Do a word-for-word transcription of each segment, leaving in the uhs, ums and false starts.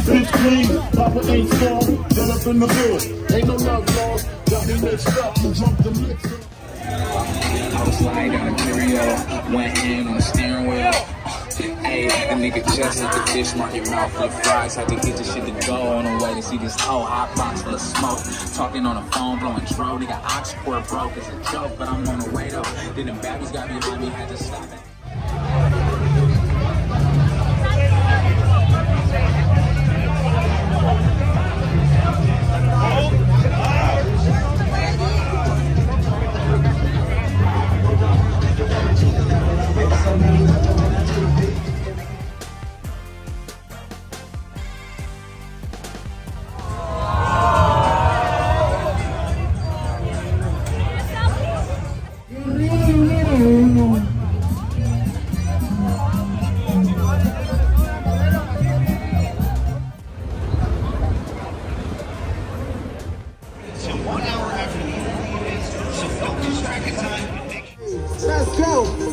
bitch clean, Papa ain't strong, get up in the bill. Ain't no love lost, got me mixed up, you drunk the mix. I was sliding down the Curio, went in on the steering wheel. Hey, the nigga just hit the fish market, mouth full of fries. Had to get this shit to go on the way to see this whole hot box full of smoke. Talking on the phone, blowing dro. Nigga, Oxford broke, it's a joke, but I'm on the way though. Then the baddies got behind me, had to stop it. Let's go.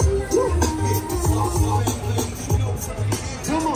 Come on.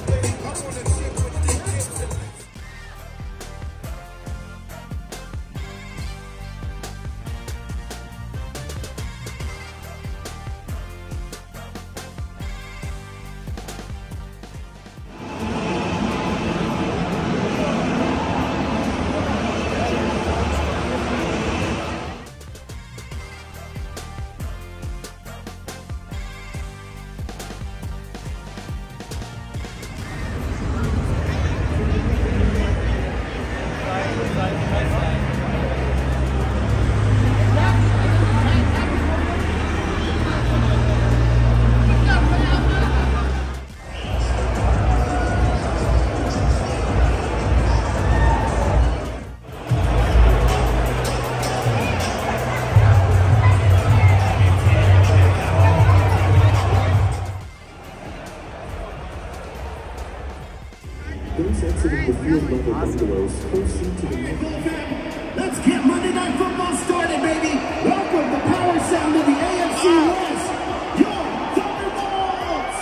Let's get Monday Night Football started, baby. Welcome the power sound of the A F C West. Your Thunderbolts.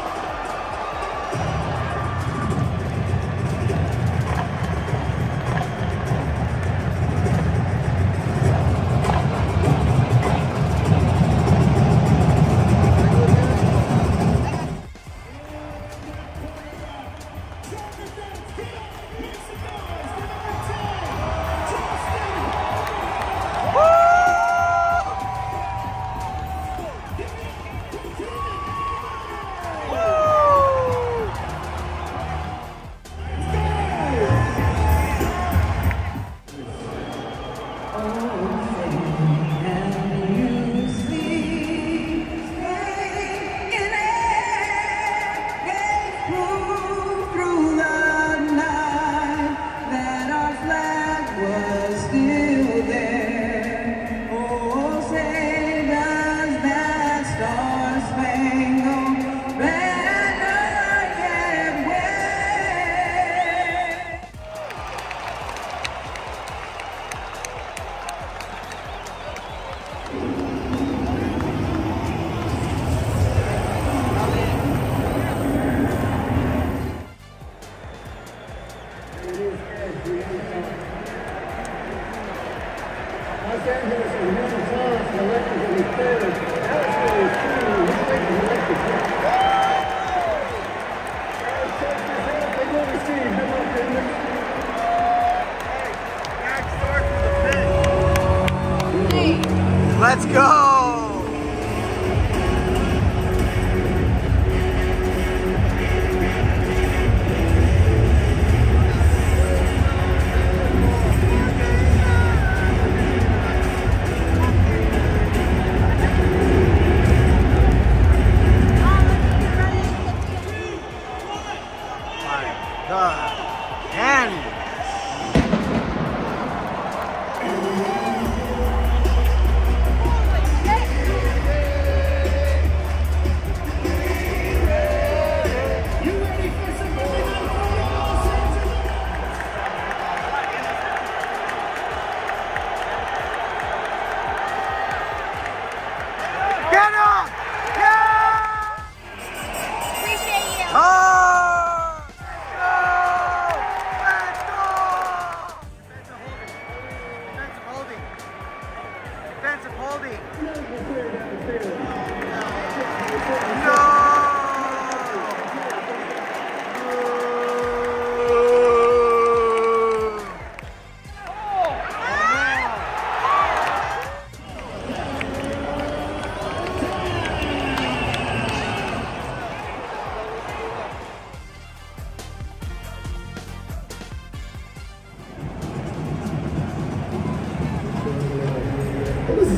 Let's go!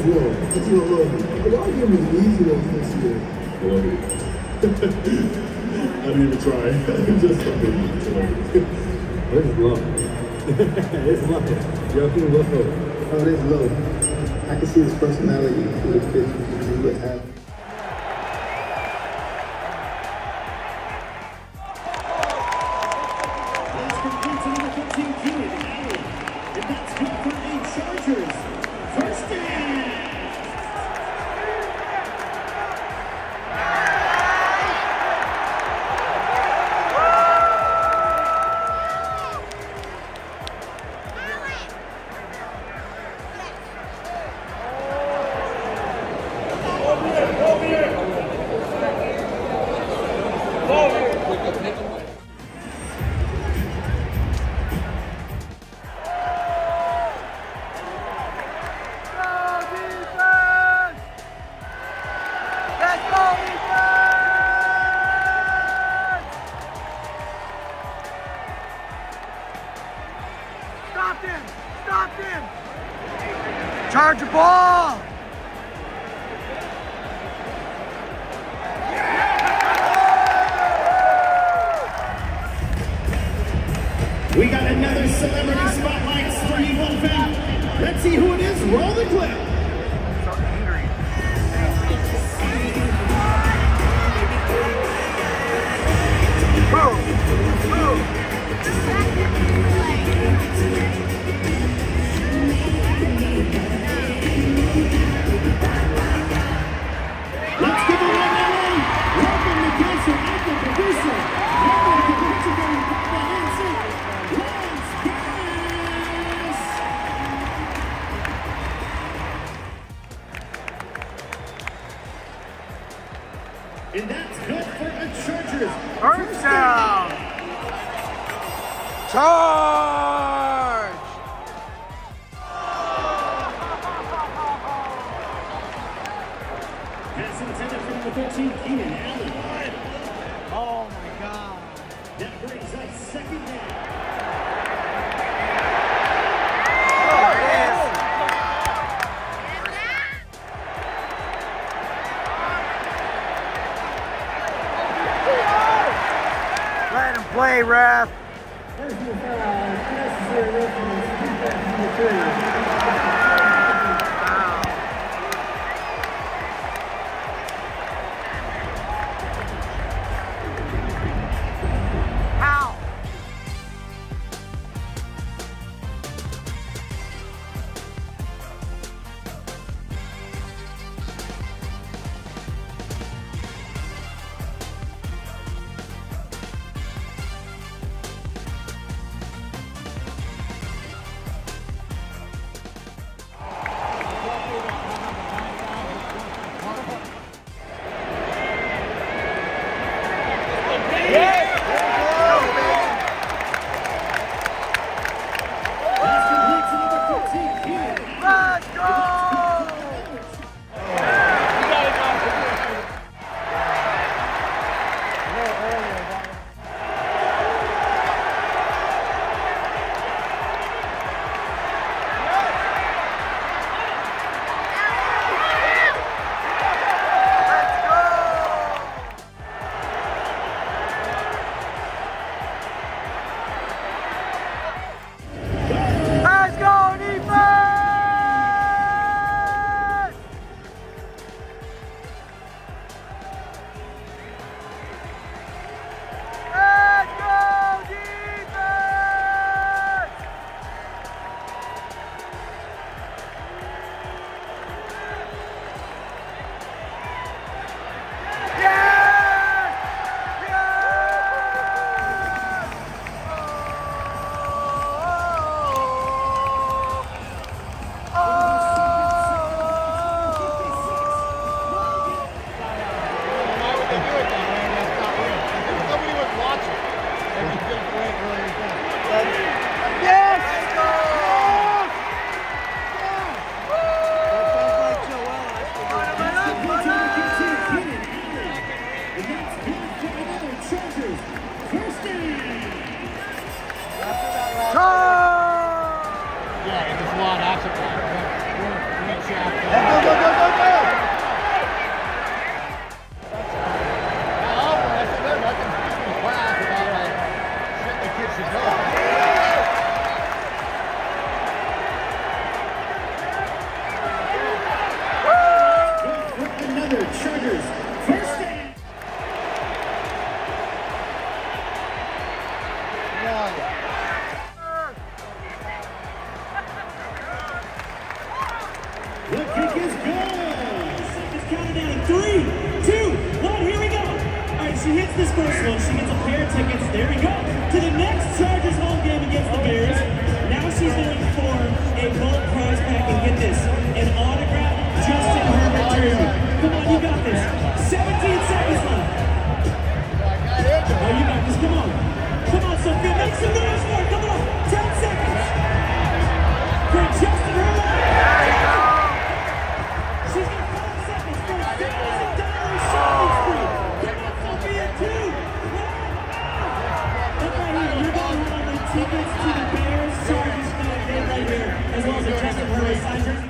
well. What you gonna love me? Y'all give me the easy ones this year. Love it. I didn't even try. Just something. This is low. This is low. Y'all can look up. Oh, this is low. I can see his personality through the picture. He would have. That's complete to number fifteen, Keenan Allen. And that's good for the Chargers. First down. Stop him! Stop him! Charger ball! We got another celebrity spotlight for you, Wolfman. Let's see who it is. Roll the clip. So angry. Boom! Boom! Let's give it one more. Welcome to Cancer and the producer. Welcome to the legendary comprehensive Lance Gas. And that's good for the Chargers. First down! Charge! Pass intended from the thirteen, Keenan Allen. Oh my God. That brings us second down. Let him play, ref. How? first one. She gets a pair of tickets. There we go. To the next Chargers home game against the Bears. Now she's going for a gold prize pack, and get this, an autographed Justin Herbert jersey. Come on, you got this. seventeen seconds left. Oh, you got this. Come on. Come on, Sophia. Make some noise for it. Come on. ten seconds. For Justin Herbert. There you go. She's got five seconds for a one thousand dollar shopping spree. Come on, Sophia. Two. Look right here. You're going to have the tickets to the Bears Chargers game right here, as well as a Justin Herbert signed jersey.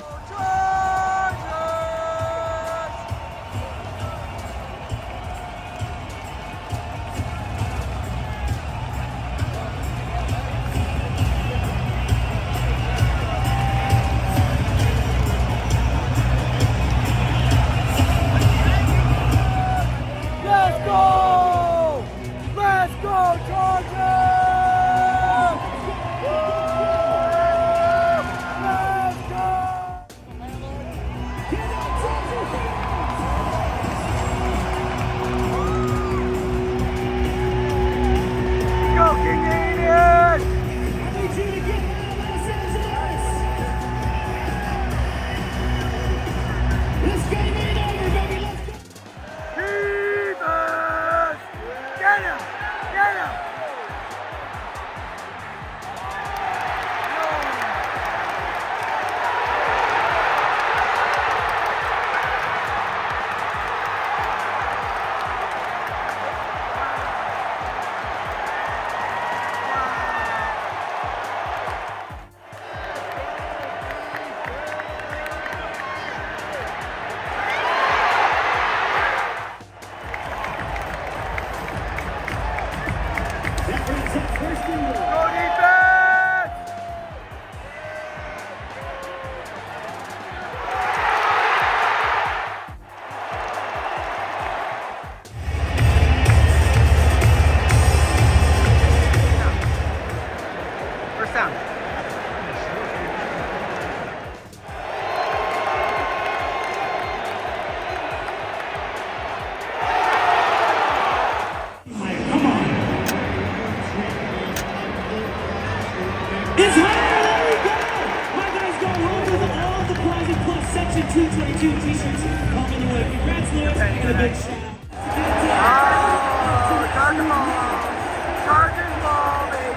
It's high! There we go! My guys going home with all the prizing plus Section two twenty-two t-shirts coming your way. Congrats, Lewis, and a big shout out. Oh, Chargers ball. Chargers ball, baby.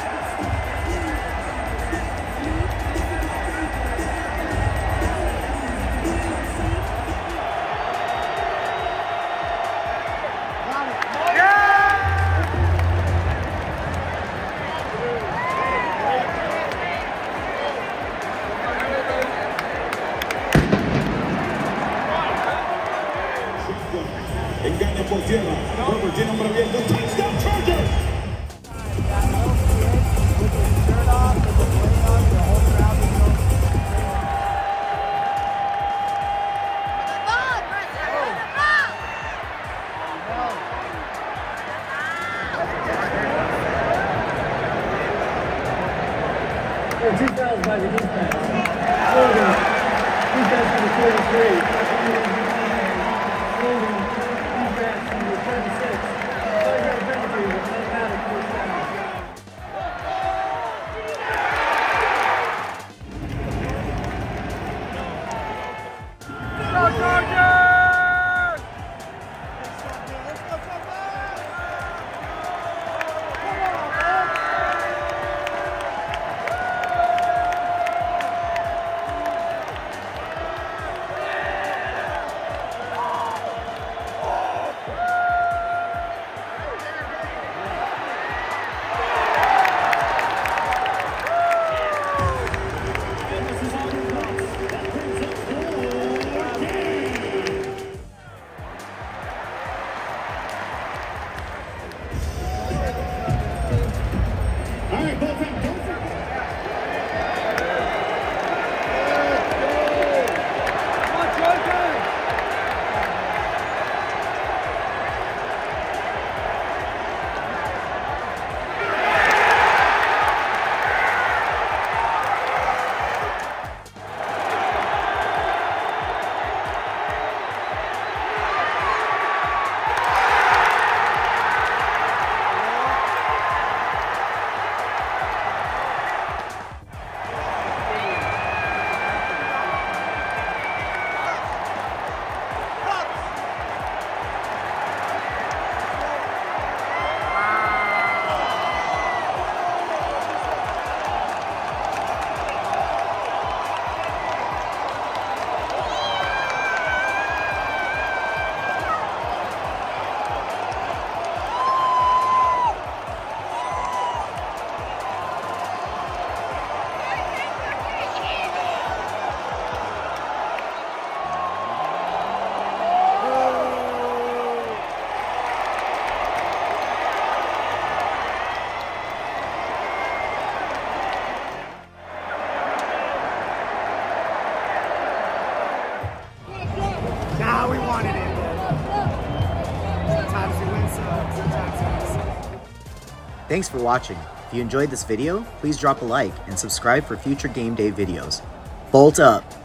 Engaña por tierra. Herbert tiene hombre abierto. Touchdown Chargers. two thousand by the defense. Holding. Defense for the forty-three. Holding. Defense for the thirty-six. Five-yard penalty with automatic first down. Go Chargers! Thanks for watching. If you enjoyed this video, please drop a like and subscribe for future game day videos. Bolt up!